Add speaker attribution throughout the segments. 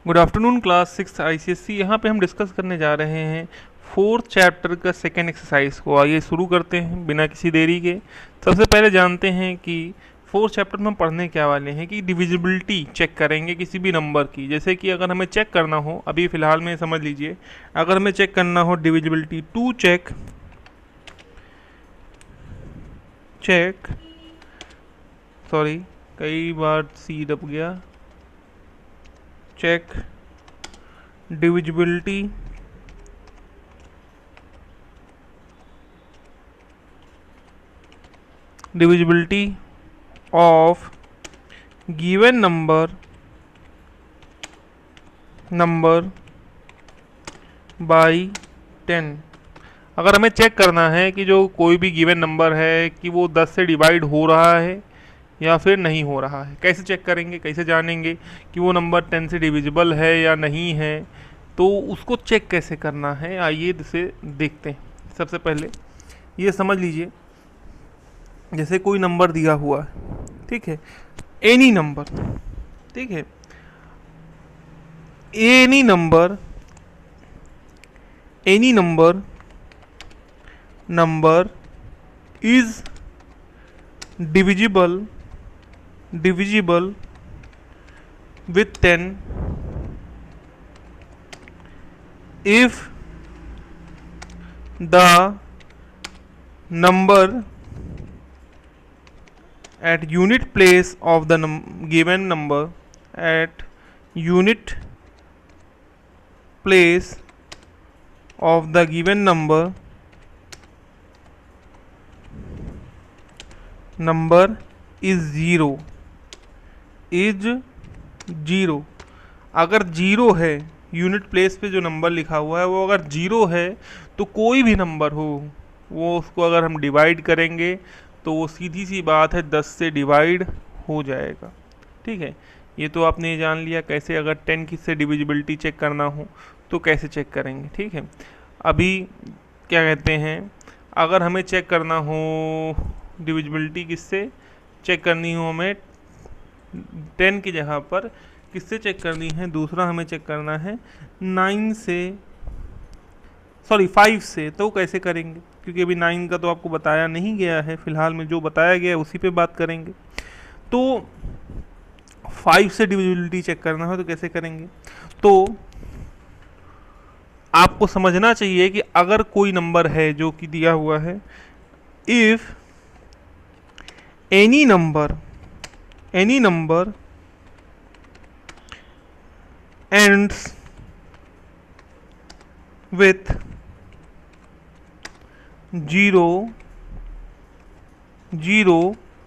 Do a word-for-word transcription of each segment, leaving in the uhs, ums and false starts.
Speaker 1: Good afternoon class six ICSC. यहाँ पे हम डिस्कस करने जा रहे हैं फोर्थ चैप्टर का सेकेंड एक्सरसाइज को। आइए शुरू करते हैं बिना किसी देरी के। सबसे पहले जानते हैं कि फोर्थ चैप्टर में हम पढ़ने क्या वाले हैं कि डिविजिबिलिटी चेक करेंगे किसी भी नंबर की। जैसे कि अगर हमें चेक करना हो, अभी फ़िलहाल में समझ लीजिए, अगर हमें चेक करना हो divisibility to check check sorry कई बार सी दब गया check divisibility divisibility of given number number by ten. अगर हमें चेक करना है कि जो कोई भी गिवन नंबर है कि वो दस से डिवाइड हो रहा है या फिर नहीं हो रहा है, कैसे चेक करेंगे, कैसे जानेंगे कि वो नंबर टेन से डिविजिबल है या नहीं है, तो उसको चेक कैसे करना है आइए इसे देखते हैं। सबसे पहले ये समझ लीजिए, जैसे कोई नंबर दिया हुआ है, ठीक है, एनी नंबर, ठीक है, any number any number number is divisible divisible with ten if the number at unit place of the num given number at unit place of the given number number is zero is zero. अगर zero है, unit place पे जो number लिखा हुआ है वो अगर zero है तो कोई भी नंबर हो वो उसको अगर हम डिवाइड करेंगे तो वो सीधी सी बात है दस से डिवाइड हो जाएगा। ठीक है, ये तो आपने ये जान लिया कैसे अगर टेन की से डिविजिबिलिटी चेक करना हो तो कैसे चेक करेंगे। ठीक है, अभी क्या कहते हैं, अगर हमें चेक करना हो डिविजिबिलिटी किससे चेक करनी हो, हमें टेन की जगह पर किससे चेक करनी है, दूसरा हमें चेक करना है नाइन से, सॉरी फाइव से। तो कैसे करेंगे, क्योंकि अभी नाइन का तो आपको बताया नहीं गया है, फिलहाल में जो बताया गया है उसी पे बात करेंगे। तो फाइव से डिविजिबिलिटी चेक करना हो तो कैसे करेंगे, तो आपको समझना चाहिए कि अगर कोई नंबर है जो कि दिया हुआ है, if any number any number ends with zero zero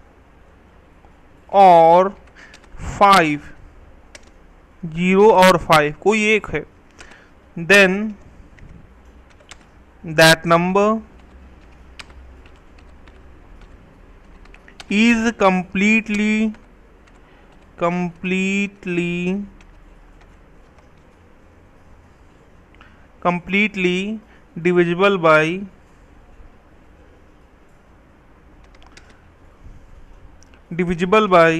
Speaker 1: और फाइव, जीरो और फाइव कोई एक है, then that number is completely completely completely divisible by divisible by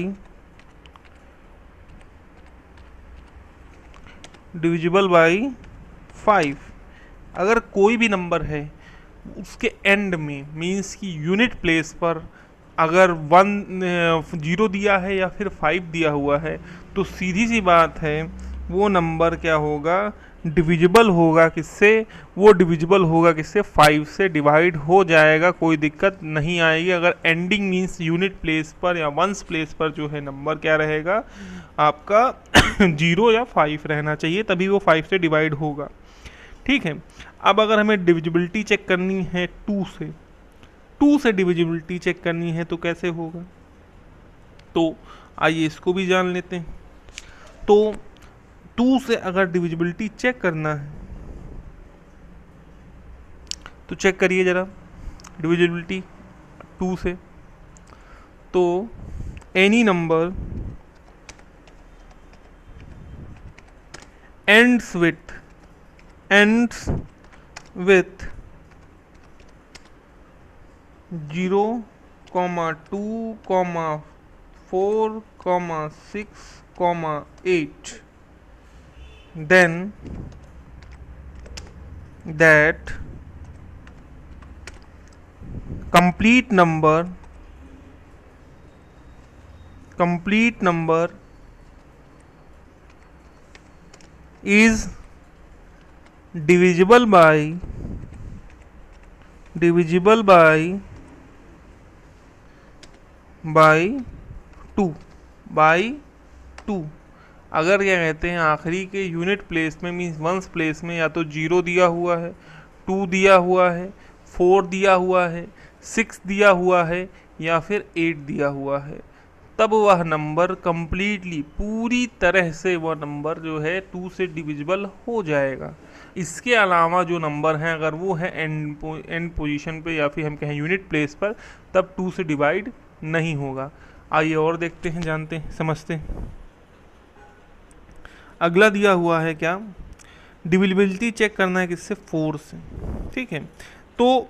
Speaker 1: divisible by five. अगर कोई भी नंबर है उसके एंड में, मीन्स की यूनिट प्लेस पर अगर वन जीरो दिया है या फिर फाइव दिया हुआ है तो सीधी सी बात है वो नंबर क्या होगा, डिविजिबल होगा किससे, वो डिविजिबल होगा किससे, फाइव से डिवाइड हो जाएगा, कोई दिक्कत नहीं आएगी। अगर एंडिंग मीन्स यूनिट प्लेस पर या वंस प्लेस पर जो है नंबर क्या रहेगा आपका जीरो या फाइव रहना चाहिए, तभी वो फाइव से डिवाइड होगा। ठीक है, अब अगर हमें डिविजिबिलिटी चेक करनी है टू से, टू से डिविजिबिलिटी चेक करनी है तो कैसे होगा, तो आइए इसको भी जान लेते हैं। तो टू से अगर डिविजिबिलिटी चेक करना है तो चेक करिए जरा डिविजिबिलिटी टू से। तो any number ends with ends with zero comma two comma four comma six comma eight then that complete number complete number is divisible by divisible by by two by two. अगर क्या कहते हैं आखिरी के unit place में means ones place में या तो जीरो दिया हुआ है, टू दिया हुआ है, फोर दिया हुआ है, सिक्स दिया हुआ है या फिर एट दिया हुआ है, तब वह नंबर कंप्लीटली पूरी तरह से वह नंबर जो है टू से डिविजिबल हो जाएगा। इसके अलावा जो नंबर हैं अगर वो है एंड पो, एंड पोजीशन पे या फिर हम कहें यूनिट प्लेस पर, तब टू से डिवाइड नहीं होगा। आइए और देखते हैं, जानते हैं, समझते हैं। अगला दिया हुआ है क्या, डिविजिबिलिटी चेक करना है किससे, फोर से। ठीक है, तो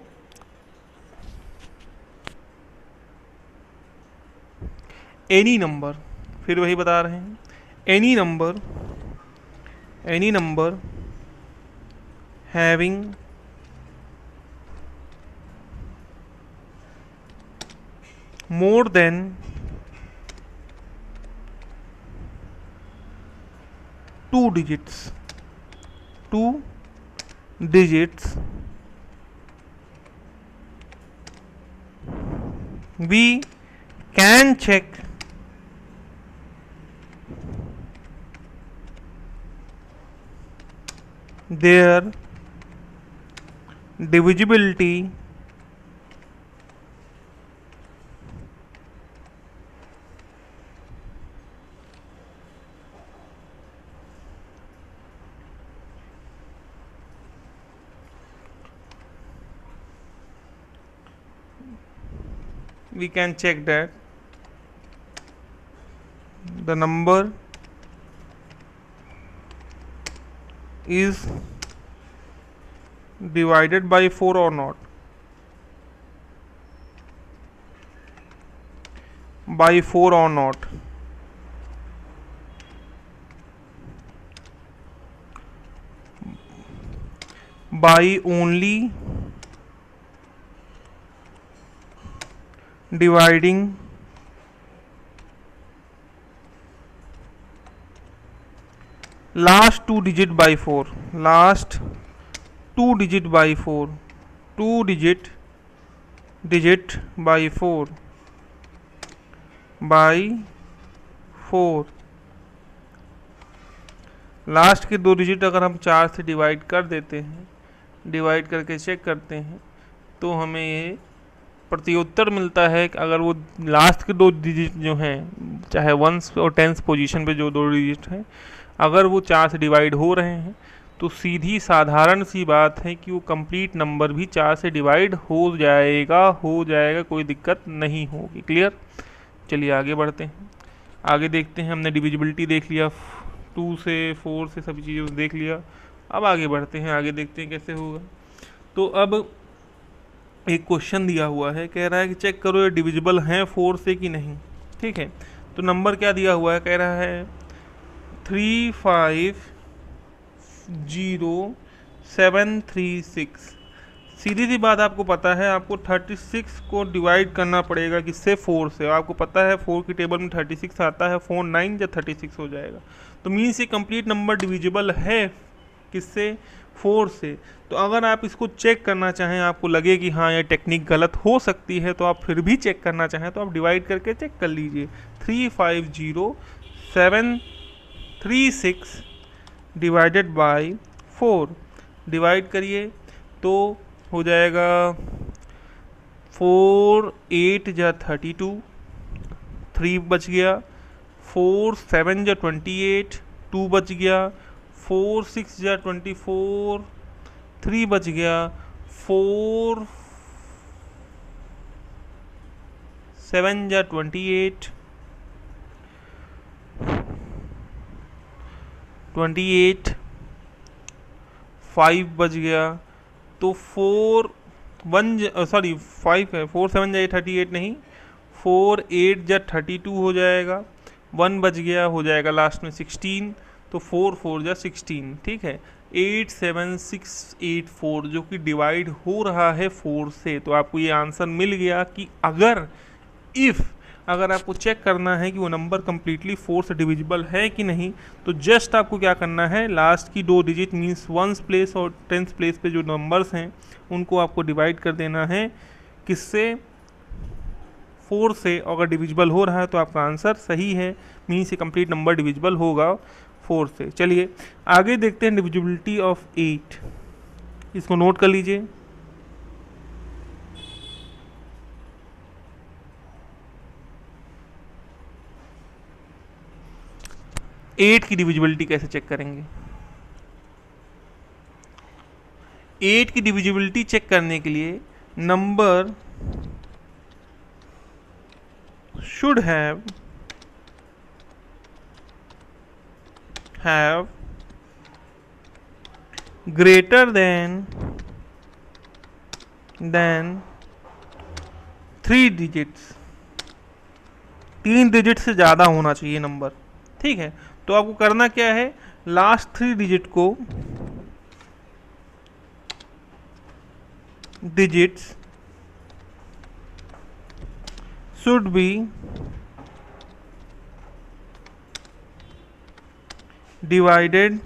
Speaker 1: एनी नंबर, फिर वही बता रहे हैं, any number any number having more than two digits two digits we can check their divisibility we can check that the number is divided by four or not, by four or not, by only dividing last two digit by four, last two digit by four, two digit digit by four, by four. Last के दो digit अगर हम चार से divide कर देते हैं, divide करके चेक करते हैं, तो हमें ये प्रत्युत्तर मिलता है कि अगर वो लास्ट के दो डिजिट जो हैं, चाहे वंस और टेंस पोजीशन पे जो दो डिजिट हैं, अगर वो चार से डिवाइड हो रहे हैं तो सीधी साधारण सी बात है कि वो कंप्लीट नंबर भी चार से डिवाइड हो जाएगा हो जाएगा कोई दिक्कत नहीं होगी। क्लियर? चलिए आगे बढ़ते हैं, आगे देखते हैं। हमने डिविजिबिलिटी देख लिया, टू से फोर से सभी चीज़ों देख लिया। अब आगे बढ़ते हैं, आगे देखते हैं कैसे होगा। तो अब एक क्वेश्चन दिया हुआ है, कह रहा है कि चेक करो ये डिविजिबल हैं फोर से कि नहीं। ठीक है, तो नंबर क्या दिया हुआ है, कह रहा है three five zero seven three six. सीधी सी बात, आपको पता है आपको थर्टी सिक्स को डिवाइड करना पड़ेगा किससे, फोर से। आपको पता है फोर की टेबल में थर्टी सिक्स आता है, फोर नाइन या थर्टी सिक्स हो जाएगा। तो मीन्स ये कंप्लीट नंबर डिविजिबल है किससे, फोर से। तो अगर आप इसको चेक करना चाहें, आपको लगे कि हाँ ये टेक्निक गलत हो सकती है, तो आप फिर भी चेक करना चाहें तो आप डिवाइड करके चेक कर लीजिए। Three five zero seven three six divided by four, divide करिए तो हो जाएगा फोर एट जा थर्टी टू, थ्री बच गया, फोर सेवन जा ट्वेंटी एट, टू बच गया, फोर सिक्स जा ट्वेंटी फोर, थ्री बच गया, फोर सेवन जा twenty eight, twenty eight, five बच गया, तो फोर वन सॉरी फाइव है, फोर सेवन जा थर्टी एट नहीं, फोर एट जा थर्टी टू हो जाएगा, वन बच गया, हो जाएगा लास्ट में सिक्सटीन। तो फोर फोर जा सिक्सटीन, ठीक है। Eight seven six eight four जो कि डिवाइड हो रहा है फोर से, तो आपको ये आंसर मिल गया कि अगर इफ़ अगर आपको चेक करना है कि वो नंबर कम्प्लीटली फोर से डिविजिबल है कि नहीं, तो जस्ट आपको क्या करना है, लास्ट की दो डिजिट मीन्स वंस प्लेस और टेंथ प्लेस पे जो नंबर्स हैं उनको आपको डिवाइड कर देना है किससे, फोर से। अगर डिविजिबल हो रहा है तो आपका आंसर सही है, मीन्स ये कंप्लीट नंबर डिविजिबल होगा फोर से। चलिए आगे देखते हैं डिविजिबिलिटी ऑफ एट, इसको नोट कर लीजिए। एट की डिविजिबिलिटी कैसे चेक करेंगे? एट की डिविजिबिलिटी चेक करने के लिए number should have have greater than than three digits, तीन डिजिट से ज़्यादा होना चाहिए नंबर, ठीक है। तो आपको करना क्या है, लास्ट थ्री डिजिट को digits should be divided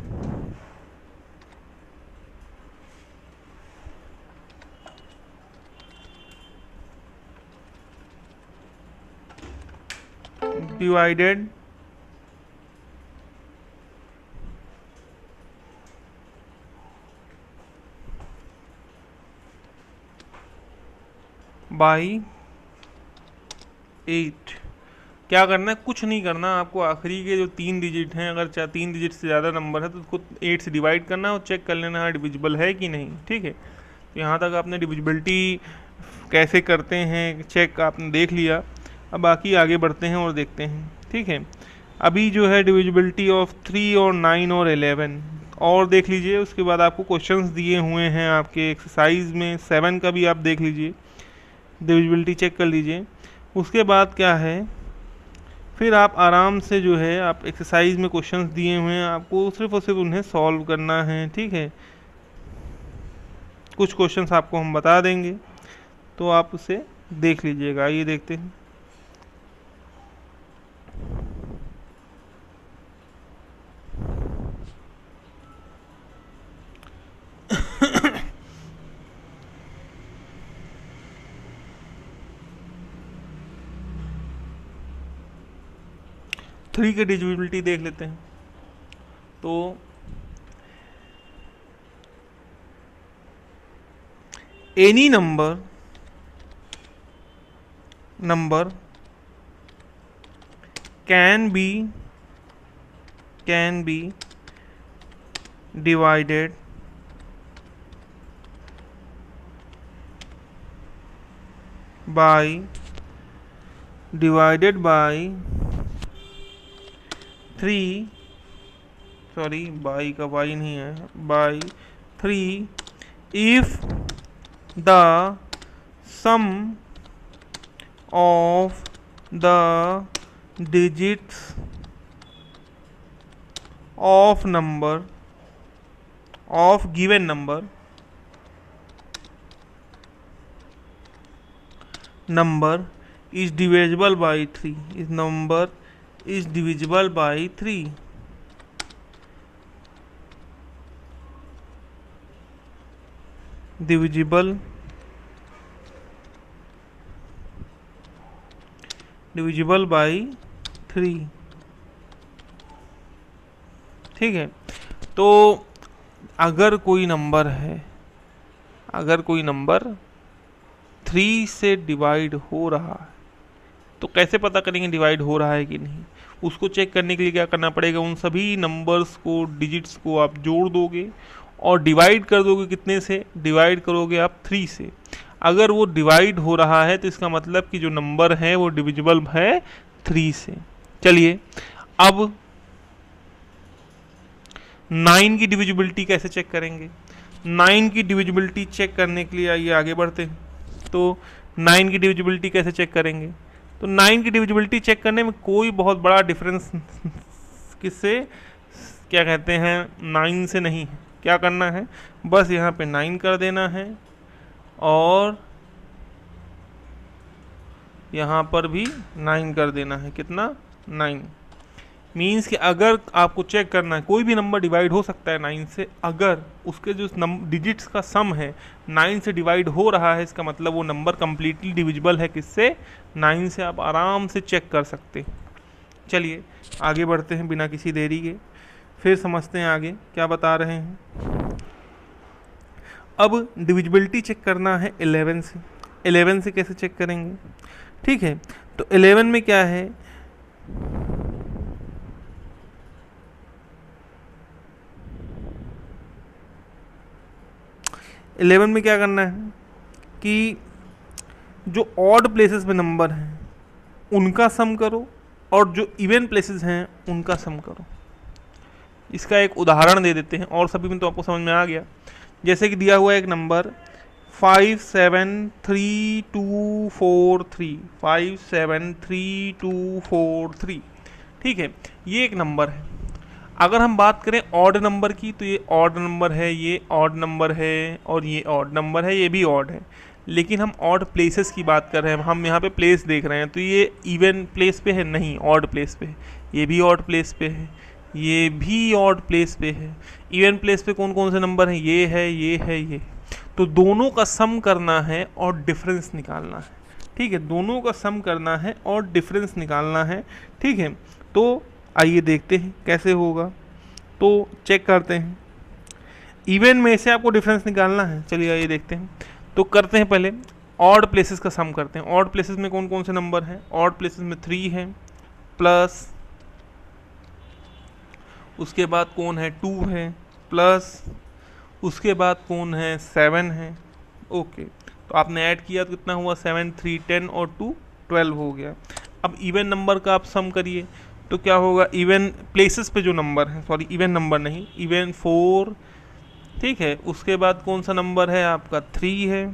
Speaker 1: divided by eight. क्या करना है, कुछ नहीं करना, आपको आखिरी के जो तीन डिजिट हैं, अगर चाहे तीन डिजिट से ज़्यादा नंबर है तो उसको एट से डिवाइड करना है और चेक कर लेना है डिविजिबल है कि नहीं, ठीक है। तो यहाँ तक आपने डिविजिबिलिटी कैसे करते हैं चेक आपने देख लिया। अब बाकी आगे बढ़ते हैं और देखते हैं, ठीक है। अभी जो है डिविजिबिलिटी ऑफ थ्री और नाइन और एलेवन और देख लीजिए। उसके बाद आपको क्वेश्चंस दिए हुए हैं आपके एक्सरसाइज में, सेवन का भी आप देख लीजिए, डिविजिबिलिटी चेक कर लीजिए। उसके बाद क्या है, फिर आप आराम से जो है आप एक्सरसाइज में क्वेश्चंस दिए हुए हैं, आपको सिर्फ और सिर्फ उन्हें सॉल्व करना है, ठीक है। कुछ क्वेश्चंस आपको हम बता देंगे तो आप उसे देख लीजिएगा। ये देखते हैं, थ्री की डिविजिबिलिटी देख लेते हैं। तो any number number can be can be divided by divided by three, sorry by का बाई नहीं है, by three if the sum of the digits of number of given number number is divisible by three, इस number is divisible by three. divisible divisible by three, ठीक है। तो अगर कोई number है अगर कोई नंबर थ्री से डिवाइड हो रहा है तो कैसे पता करेंगे डिवाइड हो रहा है कि नहीं? उसको चेक करने के लिए क्या करना पड़ेगा, उन सभी नंबर्स को, डिजिट्स को आप जोड़ दोगे और डिवाइड कर दोगे। कितने से डिवाइड करोगे आप? थ्री से। अगर वो डिवाइड हो रहा है तो इसका मतलब कि जो नंबर है वो डिविजिबल है थ्री से। चलिए अब नाइन की डिविजिबिलिटी कैसे चेक करेंगे? नाइन की डिविजिबिलिटी चेक करने के लिए आइए आगे बढ़ते हैं। तो नाइन की डिविजिबिलिटी कैसे चेक करेंगे? तो नाइन की डिविजिबिलिटी चेक करने में कोई बहुत बड़ा डिफरेंस किससे क्या कहते हैं नाइन से नहीं है। क्या करना है, बस यहाँ पे नाइन कर देना है और यहाँ पर भी नाइन कर देना है। कितना, नाइन। मीन्स कि अगर आपको चेक करना है कोई भी नंबर डिवाइड हो सकता है नाइन से, अगर उसके जो नंबर डिजिट्स का सम है नाइन से डिवाइड हो रहा है, इसका मतलब वो नंबर कम्प्लीटली डिविजिबल है किससे, नाइन से। आप आराम से चेक कर सकते हैं। चलिए आगे बढ़ते हैं बिना किसी देरी के, फिर समझते हैं आगे क्या बता रहे हैं। अब डिविजिबिलिटी चेक करना है इलेवन से। इलेवन से कैसे चेक करेंगे, ठीक है। तो इलेवन में क्या है, इलेवन में क्या करना है कि जो ऑड प्लेसेस में नंबर हैं उनका सम करो और जो इवन प्लेसेस हैं उनका सम करो। इसका एक उदाहरण दे देते हैं और सभी में तो आपको समझ में आ गया। जैसे कि दिया हुआ है एक number five seven three two four three, five seven three two four three, ठीक है, ये एक नंबर है। अगर हम बात करें ऑड नंबर की तो ये ऑड नंबर है, ये ऑड नंबर है और ये ऑड नंबर है, ये भी ऑड है। लेकिन हम ऑड प्लेसेस की बात कर रहे हैं, हम यहाँ पे प्लेस देख रहे हैं, तो ये इवन प्लेस पे है नहीं, ऑड प्लेस पे है। ये भी ऑड प्लेस पे है, ये भी ऑड प्लेस पे है। इवन प्लेस पे कौन कौन से नंबर हैं, ये है, ये है, ये। तो दोनों का सम करना है और डिफरेंस निकालना है, ठीक है। दोनों का सम करना है और डिफरेंस निकालना है, ठीक है। तो आइए देखते हैं कैसे होगा। तो चेक करते हैं, इवन में से आपको डिफरेंस निकालना है। चलिए आइए देखते हैं। तो करते हैं पहले ऑड प्लेसेस का सम करते हैं। ऑड प्लेसेस में कौन कौन से नंबर हैं, ऑड प्लेसेस में थ्री है, प्लस उसके बाद कौन है, टू है, प्लस उसके बाद कौन है, सेवन है। ओके, तो आपने ऐड किया तो कितना हुआ, सेवन, थ्री, टेन और टू ट्वेल्व हो गया। अब इवन नंबर का आप सम करिए तो क्या होगा, इवन प्लेसेस पे जो नंबर है, सॉरी इवन नंबर नहीं, इवन फोर, ठीक है। उसके बाद कौन सा नंबर है आपका, थ्री है,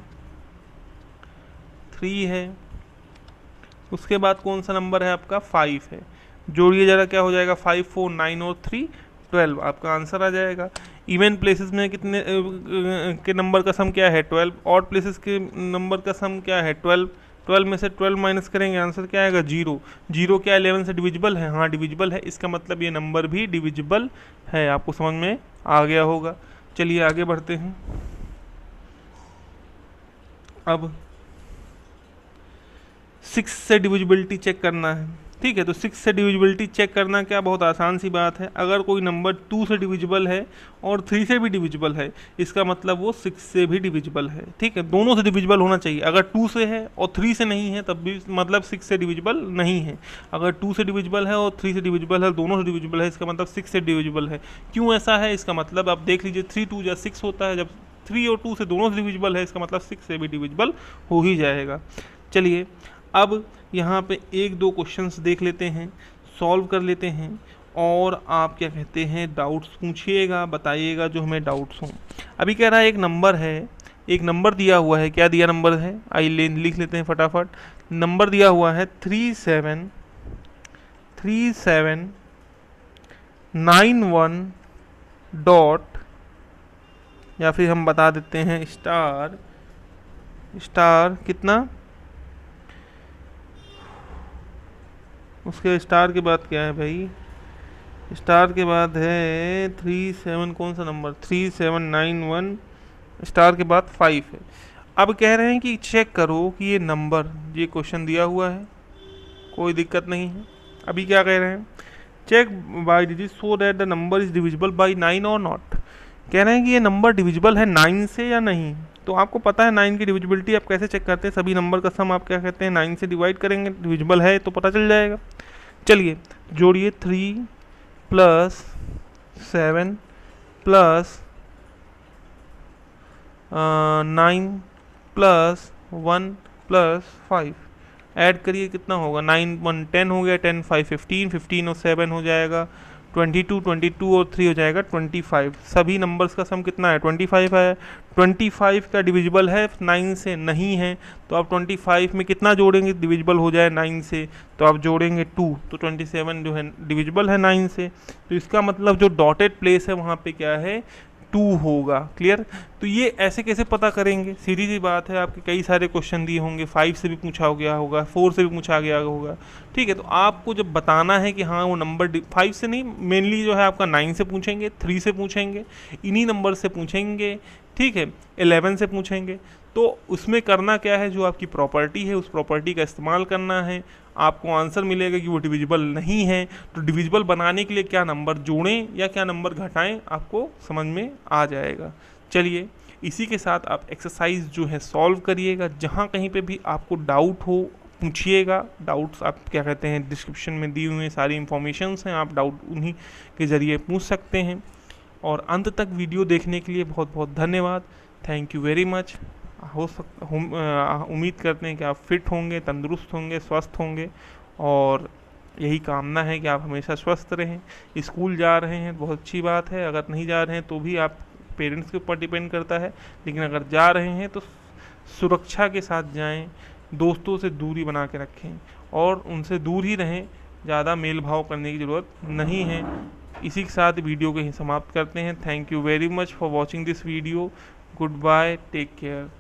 Speaker 1: थ्री है। उसके बाद कौन सा नंबर है आपका, फाइव है। जोड़िए जरा, क्या हो जाएगा, फाइव, फोर, नाइन और थ्री ट्वेल्व, आपका आंसर आ जाएगा। इवन प्लेसेस में कितने के नंबर का सम क्या है, ट्वेल्व। ऑड प्लेसेस के नंबर का सम क्या है, ट्वेल्व। ट्वेल्व में से ट्वेल्व माइनस करेंगे, आंसर क्या आएगा, जीरो। जीरो क्या इलेवन से डिविजिबल है, हाँ डिविजिबल है। इसका मतलब ये नंबर भी डिविजिबल है। आपको समझ में आ गया होगा। चलिए आगे बढ़ते हैं। अब सिक्स से डिविजिबिलिटी चेक करना है, ठीक है। तो सिक्स से डिविजिबिलिटी चेक करना क्या, बहुत आसान सी बात है। अगर कोई नंबर टू से डिविजिबल है और थ्री से भी डिविजिबल है, इसका मतलब वो सिक्स से भी डिविजिबल है, ठीक है। दोनों से डिविजिबल होना चाहिए। अगर टू से है और थ्री से नहीं है तब भी मतलब सिक्स से डिविजिबल नहीं है। अगर टू से डिविजिबल है और थ्री से डिविजिबल है, दोनों से डिविजिबल है, इसका मतलब सिक्स से डिविजिबल है। क्यों ऐसा है, इसका मतलब आप देख लीजिए, थ्री टू या सिक्स होता है। जब थ्री और टू से दोनों से डिविजिबल है, इसका मतलब सिक्स से भी डिविजिबल हो ही जाएगा। चलिए अब यहाँ पे एक दो क्वेश्चंस देख लेते हैं, सॉल्व कर लेते हैं और आप क्या कहते हैं डाउट्स पूछिएगा, बताइएगा जो हमें डाउट्स हों। अभी कह रहा है एक नंबर है, एक नंबर दिया हुआ है। क्या दिया नंबर है, आइए लिख लेते हैं फटाफट। नंबर दिया हुआ है three seven three seven nine one dot, या फिर हम बता देते हैं स्टार स्टार कितना, उसके स्टार के बाद क्या है भाई, स्टार के बाद है थ्री सेवन, कौन सा number, three seven nine one, star के बाद फाइव है। अब कह रहे हैं कि चेक करो कि ये नंबर, ये क्वेश्चन दिया हुआ है, कोई दिक्कत नहीं है। अभी क्या कह रहे हैं, check by digit so that the number is divisible by nine और नॉट। कह रहे हैं कि ये नंबर डिविजिबल है नाइन से या नहीं। तो आपको पता है नाइन की डिविजिबिलिटी आप कैसे चेक करते हैं, सभी नंबर का सम आप क्या कहते हैं, नाइन से डिवाइड करेंगे, डिविजिबल है तो पता चल जाएगा। चलिए जोड़िए, three plus seven plus nine plus one plus five, add करिए कितना होगा, नाइन वन टेन हो गया, टेन फाइव फिफ्टीन, फिफ्टीन और सेवन हो जाएगा ट्वेंटी टू, ट्वेंटी टू और थ्री हो जाएगा ट्वेंटी फाइव। सभी नंबर्स का सम कितना है? ट्वेंटी फाइव है। ट्वेंटी फाइव का डिविजिबल है नाइन से? नहीं है। तो आप ट्वेंटी फाइव में कितना जोड़ेंगे डिविजिबल हो जाए नाइन से? तो आप जोड़ेंगे टू, तो ट्वेंटी सेवन जो है डिविजिबल है नाइन से। तो इसका मतलब जो डॉटेड प्लेस है वहाँ पे क्या है? टू होगा। क्लियर? तो ये ऐसे कैसे पता करेंगे? सीधी सी बात है, आपके कई सारे क्वेश्चन दिए होंगे, फाइव से भी पूछा गया होगा, फोर से भी पूछा गया होगा। ठीक है, तो आपको जब बताना है कि हाँ वो नंबर फाइव से नहीं, मेनली जो है आपका नाइन से पूछेंगे, थ्री से पूछेंगे, इन्हीं नंबर से पूछेंगे। ठीक है, इलेवन से पूछेंगे। तो उसमें करना क्या है, जो आपकी प्रॉपर्टी है उस प्रॉपर्टी का इस्तेमाल करना है। आपको आंसर मिलेगा कि वो डिविजिबल नहीं है। तो डिविजिबल बनाने के लिए क्या नंबर जोड़ें या क्या नंबर घटाएं, आपको समझ में आ जाएगा। चलिए, इसी के साथ आप एक्सरसाइज जो है सॉल्व करिएगा। जहाँ कहीं पे भी आपको डाउट हो पूछिएगा। डाउट्स आप क्या कहते हैं, डिस्क्रिप्शन में दी हुई सारी इंफॉर्मेशंस हैं, आप डाउट उन्हीं के ज़रिए पूछ सकते हैं। और अंत तक वीडियो देखने के लिए बहुत बहुत धन्यवाद। Thank you very much. हो सक उम्मीद करते हैं कि आप फिट होंगे, तंदुरुस्त होंगे, स्वस्थ होंगे, और यही कामना है कि आप हमेशा स्वस्थ रहें। स्कूल जा रहे हैं बहुत अच्छी बात है, अगर नहीं जा रहे हैं तो भी आप पेरेंट्स के ऊपर डिपेंड करता है, लेकिन अगर जा रहे हैं तो सुरक्षा के साथ जाएं, दोस्तों से दूरी बना के रखें और उनसे दूर ही रहें। ज़्यादा मेल भाव करने की ज़रूरत नहीं है। इसी के साथ वीडियो को ही समाप्त करते हैं। Thank you very much for watching this video. Goodbye, take care.